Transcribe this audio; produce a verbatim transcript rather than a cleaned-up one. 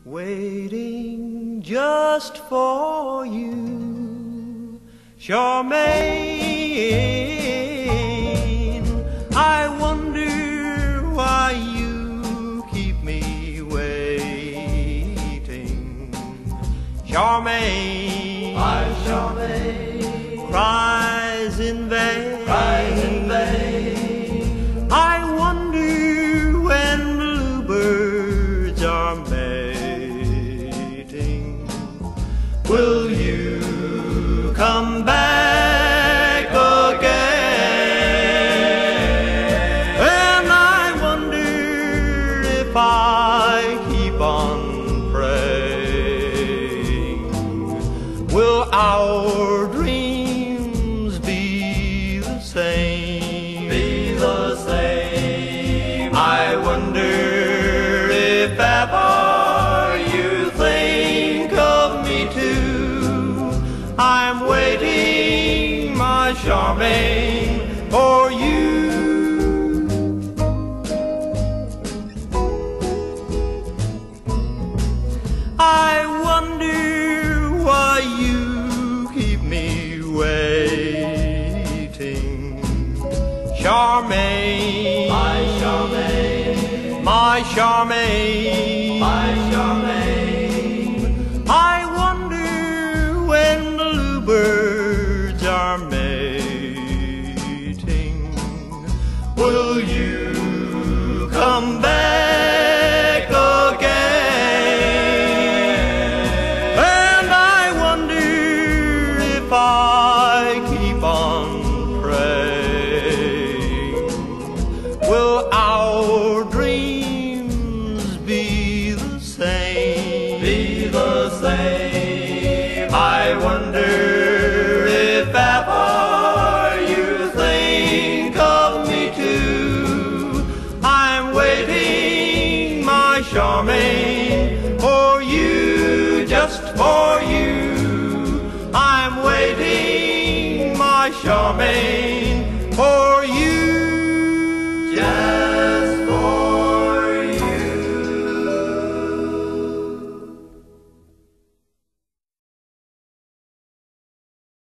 Waiting just for you, Charmaine. I wonder why you keep me waiting. Charmaine, my Charmaine, cries in vain, cries in vain. I wonder when bluebirds are mating, will you come back again? And I wonder if I keep on praying, will our dreams be the same? Be the same. I wonder if ever you think of me too. I'm waiting, my Charmaine, for you. I wonder why you keep me waiting. Charmaine, My Charmaine, my Charmaine, my Charmaine. I wonder when bluebirds are mating, will you come back again? And I wonder if I keep on praying, will our dreams be the same? Be the same. I wonder if ever you think of me too. I'm waiting, my Charmaine, for you, just for you.